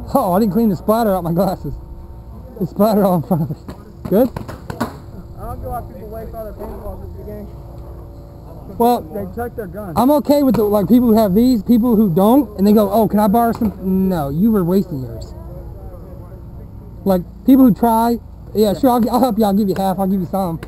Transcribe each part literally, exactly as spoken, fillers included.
Oh, I didn't clean the splatter out my glasses. The splatter all in front of us. Good? I don't go out people's way for other paintballs at the game. Well, they check their guns. I'm okay with the like people who have these, people who don't, and they go, oh, can I borrow some? No, you were wasting yours. Like, people who try, yeah, sure, I'll, I'll help you, I'll give you half, I'll give you some.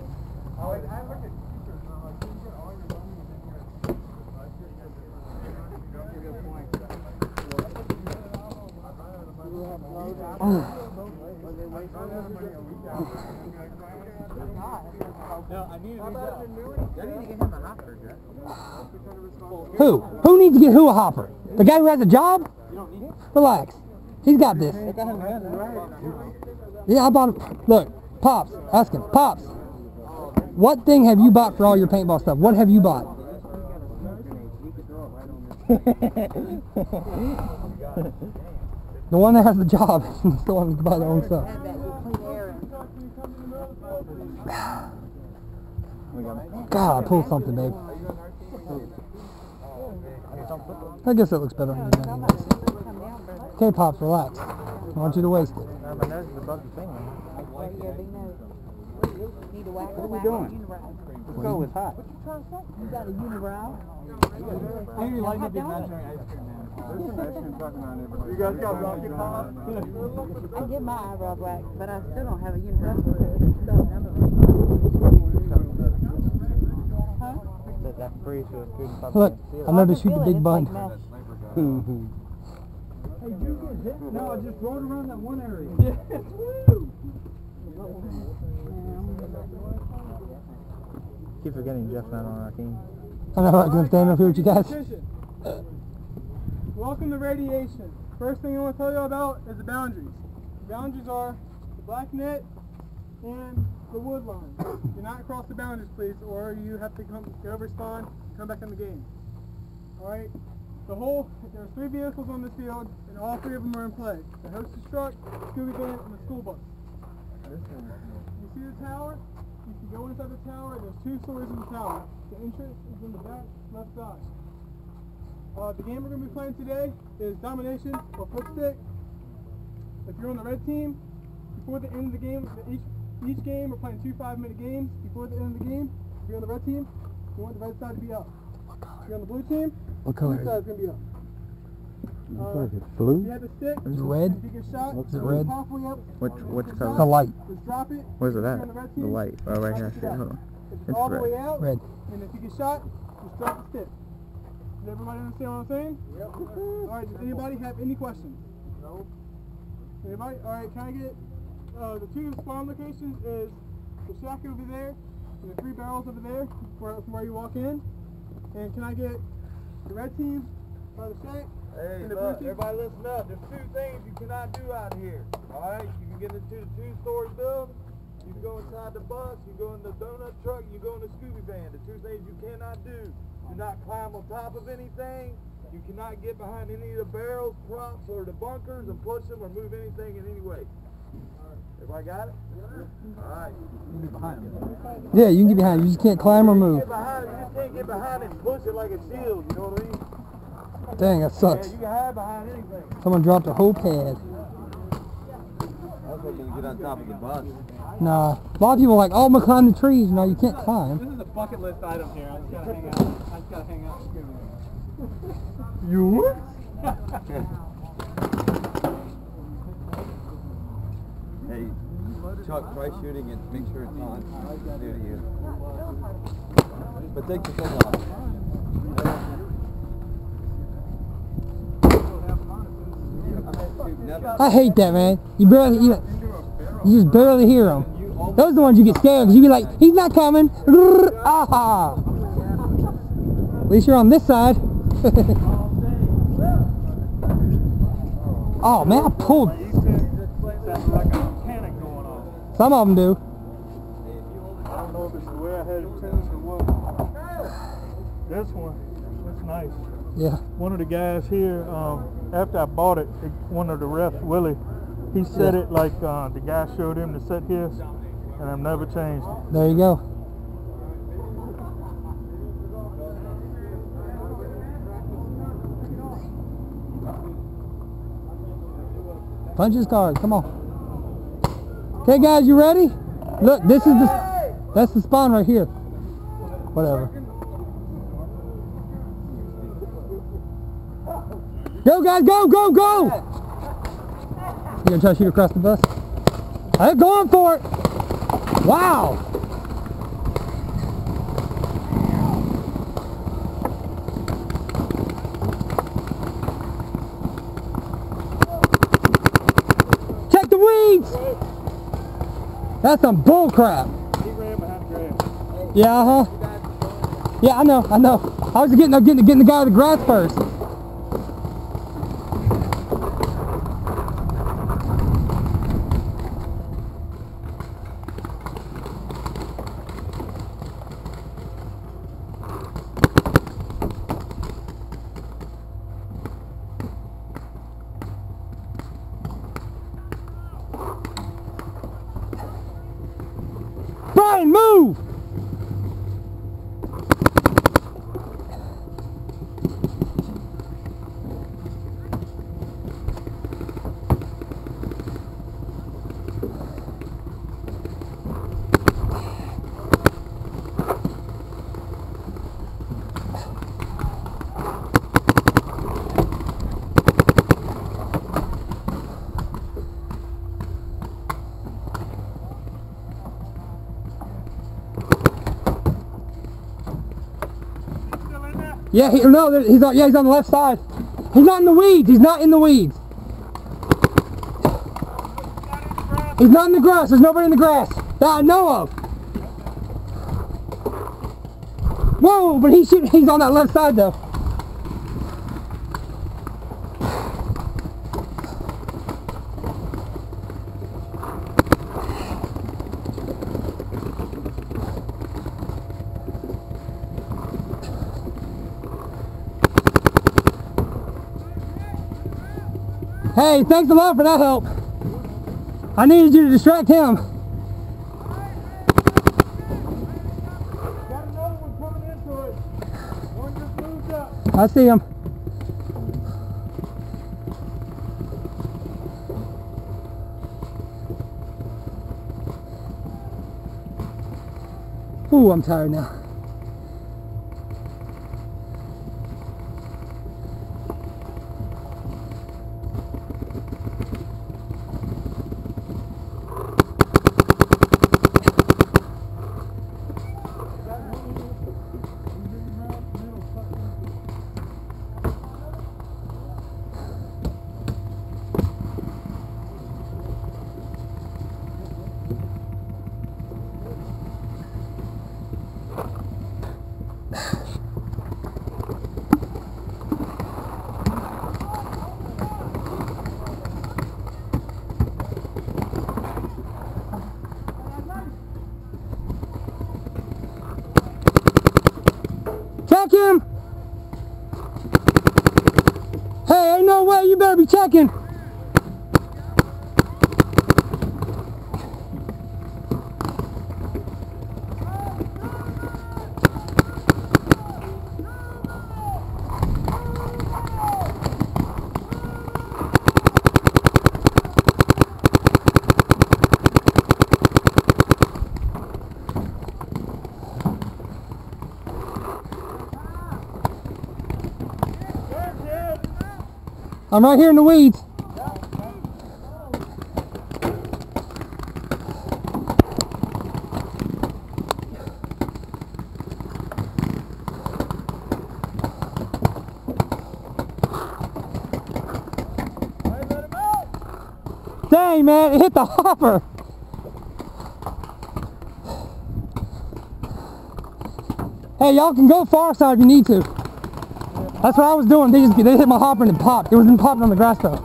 Who? Who needs to get who a hopper? The guy who has a job? Relax. He's got this. Yeah, I bought him. Look, Pops, ask him. Pops, what thing have you bought for all your paintball stuff? What have you bought? The one that has the job is the one to buy their own stuff. God, pull something, babe. I guess it looks better on you than anyways. Okay, Pops, relax. I want you to waste it. My nose is above the finger. What are we doing? Let's go, it's hot. You got a unibrow? You like to be imaginary ice cream, man. There's some ice cream talking on everybody. You guys got rocky pop? I get my eyebrow black, but I still don't have a unibrow. That's free, so it's good. Look, I know to shoot the big bun. Hey, you get hit? No, I just rode around that one area. Yeah. Keep forgetting Jeff's not on our team. I know, I'm going to stand up here with you guys. Welcome to radiation. First thing I want to tell you about is the boundaries. The boundaries are the black net and the wood line. Do not cross the boundaries, please, or you have to come go respawn, come back in the game. Alright? The whole, there's three vehicles on this field, and all three of them are in play. The hostess truck, Scooby Van, and the school bus. You see the tower? You can go inside the tower. There's two stories in the tower. The entrance is in the back left side. Uh, the game we're going to be playing today is Domination or Flip Stick. If you're on the red team, before the end of the game, each each game we're playing two five-minute games. Before the end of the game, if you're on the red team, you want the red side to be up. If you're on the blue team, what color the blue side is going to be up. Uh, is it blue? You have the stick. Is it red? If you get shot, Is it red? halfway up. Which which color? The light. Just drop it. Where's it at? If you're on the red The team, light. Oh, right here. I see it. Hold on. It's, It's all the red. way out. Red. And if you get shot, just drop the stick. Does everybody understand what I'm saying? Yep. Alright, does anybody have any questions? No. Anybody? Alright, can I get, uh, the two spawn locations is the shack over there, and the three barrels over there, where, from where you walk in. And can I get the red team by the shack? Hey, and the look, blue team? everybody listen up. There's two things you cannot do out here, alright? You can get into the two-story building, you can go inside the bus, you go in the donut truck, you go in the Scooby Van. The two things you cannot do. Do not climb on top of anything. You cannot get behind any of the barrels, props, or the bunkers and push them or move anything in any way. Everybody got it? Alright. You can get behind them. Yeah, you can get behind. You just can't climb or move. You, get behind it, you just can't get behind it and push it like a shield, you know what I mean? Dang, that sucks. Yeah, you can hide behind anything. Someone dropped a whole pad. I was hoping to get on top of the bus. Nah. A lot of people are like, oh, I'm going to climb the trees. No, you can't climb. This is a bucket list item here. I just gotta hang out. I just gotta hang out with Scooby. You? Hey, Chuck, try shooting it. Make sure it's on. Near to you. But take the thing off. I hate that, man. You barely, you, you just barely hear them. Those are the ones you get scared because you be like, he's not coming. Ah! At least you're on this side. Oh man, I pulled. Some of them do. I don't know if it's the way I had it finished or what. This one, that's nice. Yeah. One of the guys here, um, after I bought it, one of the refs, Willie, he set Yeah. it like uh, the guy showed him to set his, and I've never changed it. There you go. Punch his card. Come on. Okay, guys, you ready? Look, this is the that's the spawn right here. Whatever. Go, guys, go, go, go! You gonna try to shoot across the bus? I'm going for it. Wow. Check the weeds. That's some bull crap. He ran behind the grass. Yeah, uh huh. Yeah, I know, I know. I was getting, I'm getting, getting the guy out of the grass first. Brian, move! Yeah, he, no, there- he's on. Yeah, he's on the left side. He's not in the weeds. He's not in the weeds. He's not in the grass. There's nobody in the grass that I know of. Whoa! But he's shooting. He's on that left side though. Hey, thanks a lot for that help. I needed you to distract him. Got another one coming into it. One just moved up. I see him. Ooh, I'm tired now. Check him! Hey, ain't no way, you better be checking! I'm right here in the weeds. Dang, man, it hit the hopper. Hey, y'all can go far side if you need to. That's what I was doing. They just they hit my hopper and it popped. It wasn't popping on the grass though.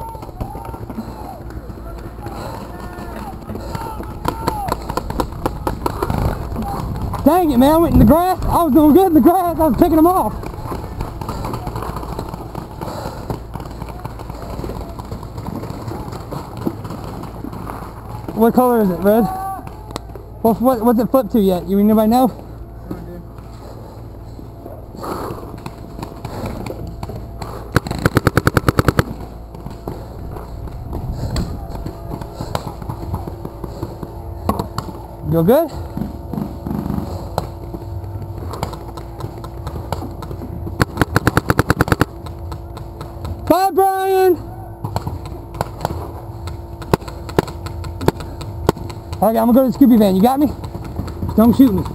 Dang it, man! I went in the grass. I was doing good in the grass. I was picking them off. What color is it? Red? What, what, what's it flipped to yet? You anybody know? Feel good? Bye, Brian! Okay, I'm gonna go to the Scooby van. You got me? Don't shoot me.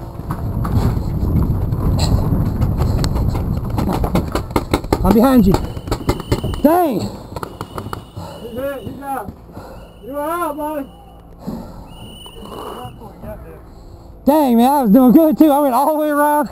I'm behind you. Dang! He's it, he's out. You're out, buddy. Dang, man, I was doing good too. I went all the way around.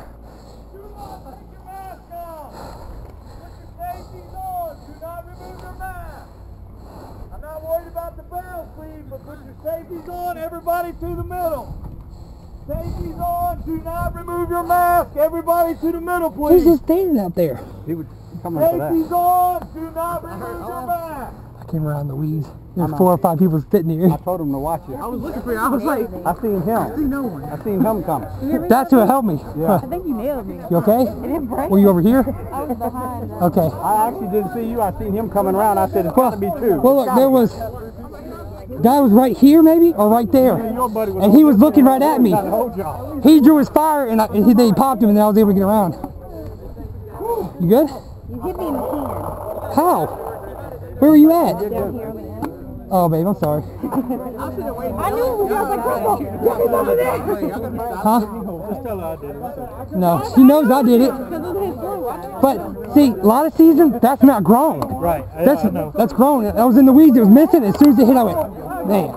Put your safeties on, everybody to the middle. Safeties on, do not remove your mask. Everybody to the middle, please. He's just standing out there. He would come in for that. Safeties on, do not remove your mask. I came around the weeds. There's four or five people sitting here. I told him to watch you. I was looking for you. I was like, I seen him. I see no one. I seen him coming. That's who helped me. Yeah. I think you nailed me. You okay? It didn't break. Were you over here? I was behind. uh, Okay. I actually didn't see you. I seen him coming around. I said, it's got to be two. Well, look, there was... Guy was right here, maybe, or right there. Your buddy was And he was looking right at me. the whole job. He drew his fire, and, I, and he, they popped him, and then I was able to get around. You good? You hit me in the hand. How? Where were you at? Down here on the end. Oh, babe, I'm sorry. I knew it was like, come on, get me over there. Huh? Just tell her I did it. No, she knows I did it. Because of his blue. I know. But, see, a lot of season, that's not grown. Right. I, That's, I know. that's grown. I was in the weeds, it was missing. As soon as it hit, I went, man.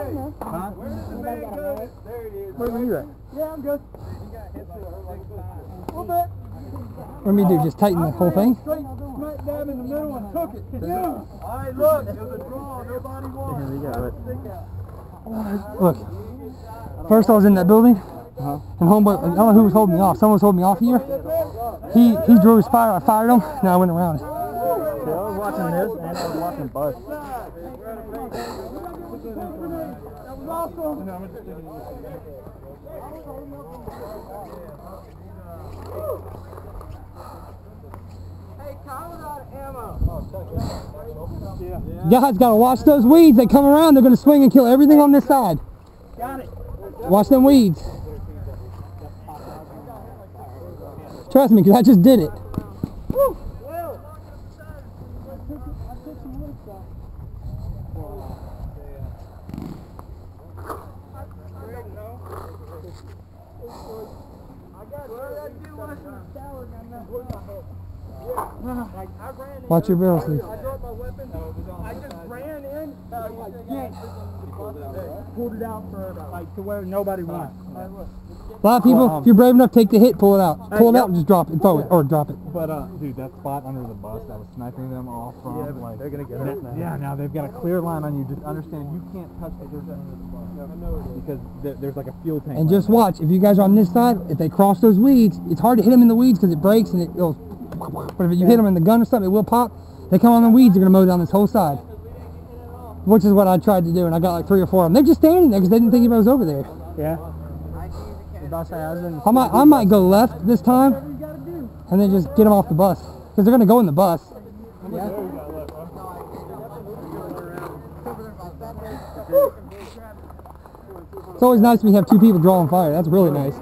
where were you at? Yeah, I'm good. A little bit. What do you do, just tighten the whole thing? Straight smack dab in the middle and took it. Yeah. All right, look, it was a draw. Nobody won. Look, first I was in that building, Uh-huh. and homeboy, I don't know who was holding me off. Someone was holding me off here. He he drew his fire, I fired him, and I went around. Yeah, I was watching this, and I was watching Buzz. That was awesome. Hey, Kyle's out of ammo. You guys gotta watch those weeds. They come around, they're gonna swing and kill everything on this side. Got it. Watch them weeds. Trust me, because I just did it. Woo. Watch your barrel, please. I dropped my weapon. I just ran in, uh, like, yanked. Pulled it out for like to where nobody went. A lot of people, if you're brave enough, take the hit, pull it out. Pull it out and just drop it, throw it, or drop it. But uh, dude, that spot under the bus, I was sniping them all from. Yeah, but like, they're gonna get hurt now. Yeah, now they've got a clear line on you. Just understand, you can't touch the dirt under the bus because there, there's like a fuel tank. And right just there. watch, if you guys are on this side, if they cross those weeds, it's hard to hit them in the weeds because it breaks and it goes. But if you hit them in the gun or something, it will pop. They come on the weeds, they're gonna mow down this whole side. Which is what I tried to do, and I got like three or four of them. They're just standing there because they didn't think anybody was over there. Yeah. I might, I might go left this time, and then just get them off the bus because they're gonna go in the bus. Yeah. It's always nice when you have two people drawing fire. That's really nice.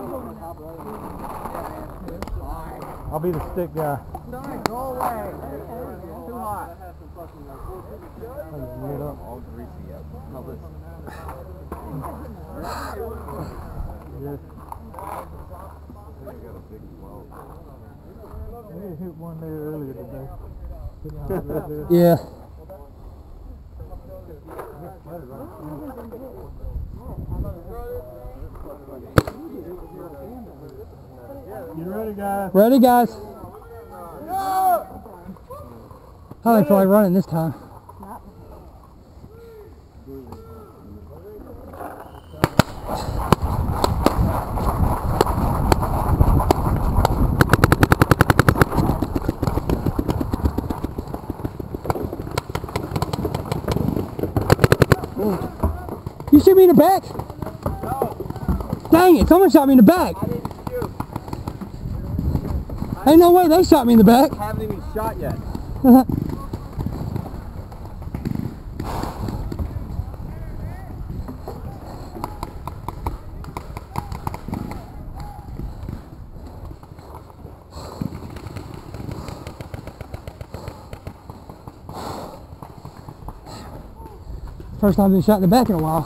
I'll be the stick guy. Go away. Too hot. All greasy up. Smell this. I hit one there earlier today. Yeah. You ready, guys? Ready, guys? I don't feel like running this time. You shoot me in the back? No. Dang it, someone shot me in the back. I didn't shoot. Ain't no way they shot me in the back. I haven't even shot yet. First time I've been shot in the back in a while.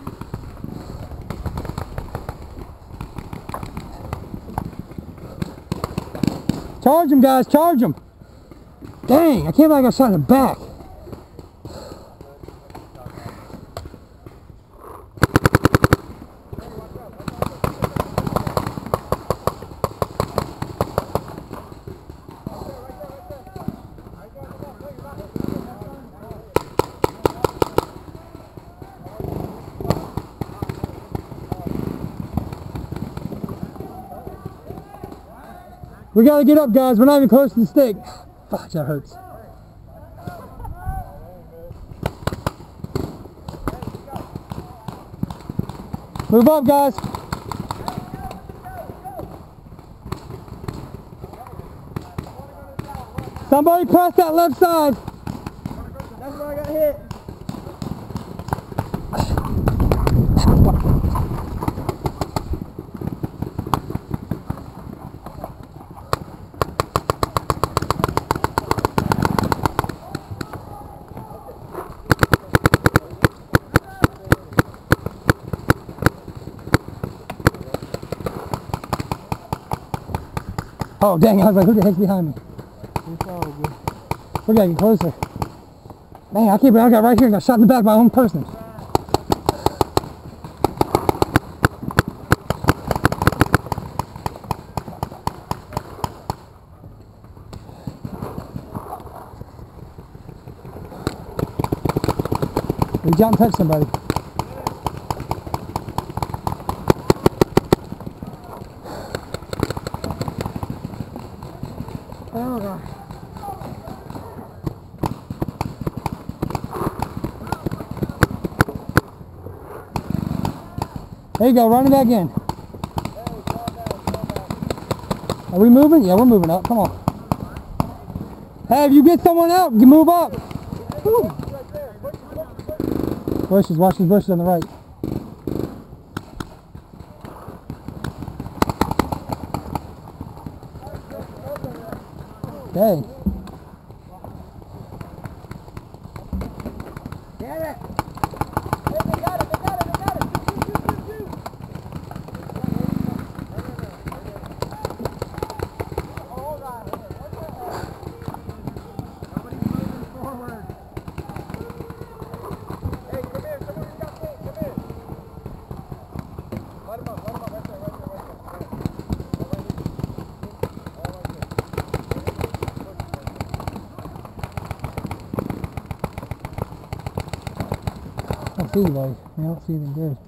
Charge him, guys, charge him. Dang, I can't believe I got shot in the back. We gotta get up, guys. We're not even close to the stick. Fuck, that hurts. Move up, guys. Somebody press that left side. That's where I got hit. Oh, dang, I was like, who the heck's behind me? We gotta get closer. Man, I can't believe I got right here and got shot in the back by my own person. Reach out and touch somebody. Oh gosh. There you go, run it back in. Are we moving? Yeah, we're moving up. Come on. Hey, if you get someone out, you move up. Woo. Bushes, watch these bushes on the right. Dang. Damn it. Hey, they got it, they got it, they got it. Shoot, shoot, shoot, shoot. Hold on. Nobody's moving forward. Hey, come here, come here, got me, come here. Let him up, let him up, right there, right there, right there. I don't see anybody. I don't see anything good.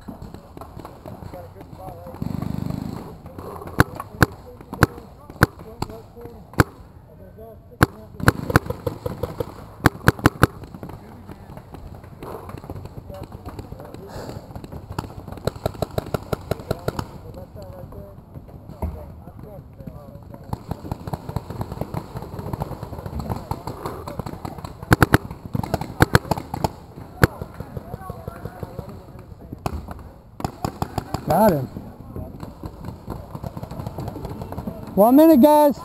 Got him. One minute, guys.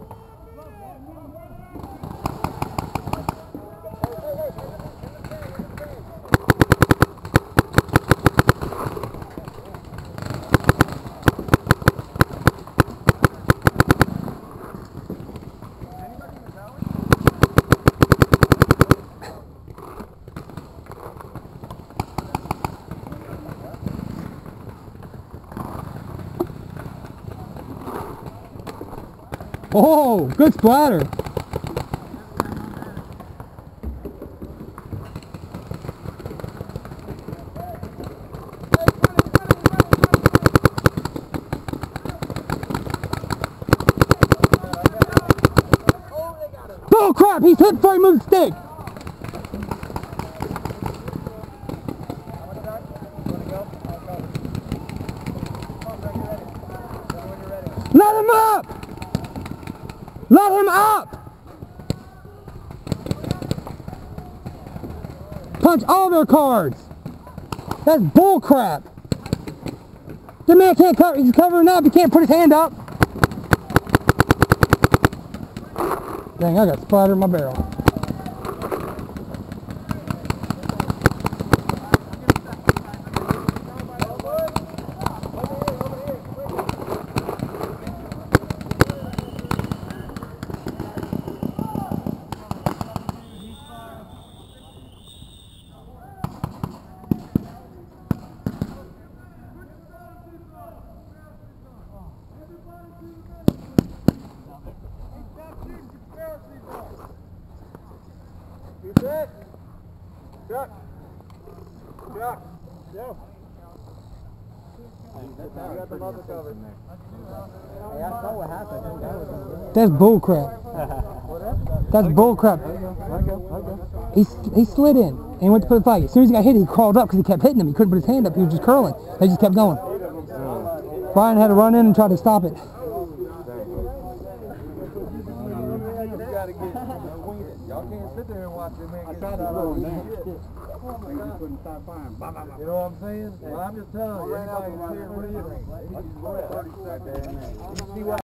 Oh, good splatter. Oh crap, he's hit before he moved the stick. Let him up! Let him up! Punch all their cards! That's bull crap! The man can't cover, he's covering up, he can't put his hand up! Dang, I got splattered in my barrel. You set? Chuck. Chuck. Go. You got the mother covered. Hey, I saw what happened. That guy was in the That's bull crap. That's bull crap. I go, I go. He, he slid in and he went to put the flag. As soon as he got hit, he crawled up because he kept hitting him. He couldn't put his hand up. He was just curling. They just kept going. Brian had to run in and try to stop it. Y'all can't sit there and watch it, man. I tried to slow him down. You know what I'm saying? Well, I'm just telling you, anybody here, what do you think? You see what